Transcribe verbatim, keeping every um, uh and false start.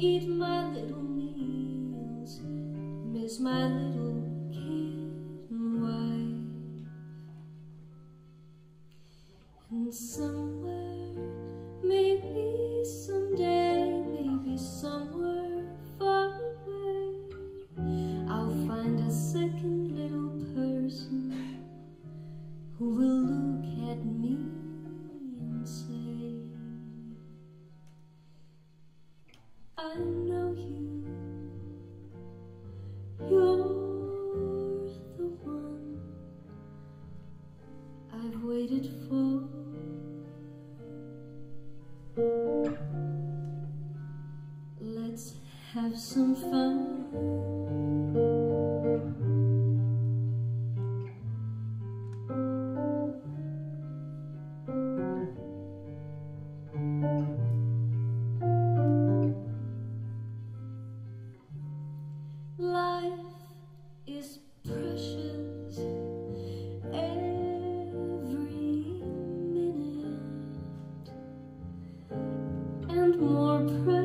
eat my little meals, miss my little kitten wife. And somewhere, maybe someday, maybe somewhere far away, I'll find a second little person who will look at me and say, I know you, you're the one I've waited for. Let's have some fun. Life is precious, every minute, and more precious